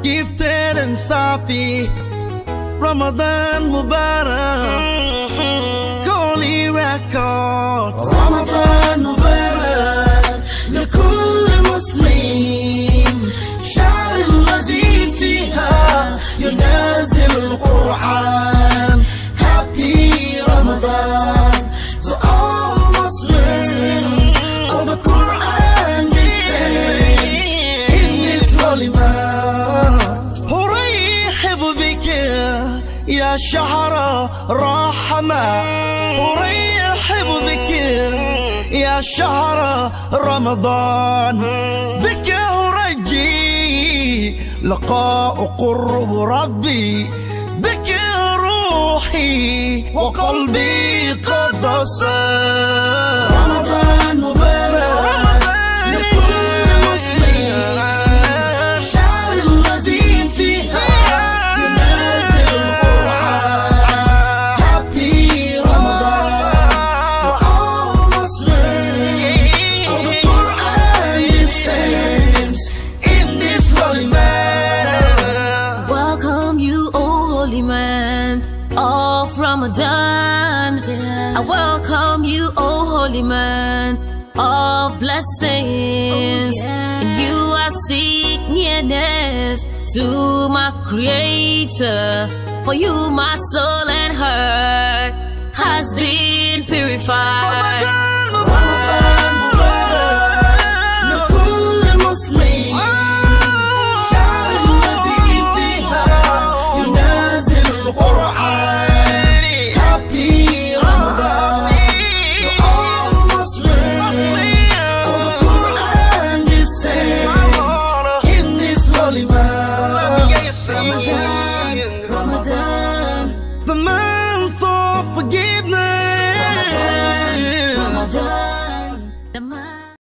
gifted and Safi. Ramadan Mubarak, Holy Records. Ramadan Mubarak لكل مسلم، شهر الذي فيها ينزل القرآن. Happy Ramadan to all Muslims. All the Quran descends in this holy month. أرحب بك يا شهر رحمة، أرحب بك يا شهر رمضان. بك أرجي لقاء قرب ربي، بك روحي وقلبي قد صار. رمضان مبارك لكل مسلم، شهر الذي فيها ينزل القرآن. Happy Ramadan for all Muslims. All the Quran descends in this holy man. Welcome you, O holy man of Ramadan. I welcome you, O holy man of blessings. And you are seek nearness to my creator. For you my soul and heart has been purified. رمضان مبارك لكل مسلم، شهر الذي فيها ينزل القرآن. Happy Ramadan to all Muslims. All the Quran descends in this holy month. Ramadan, Ramadan. The month of forgiveness.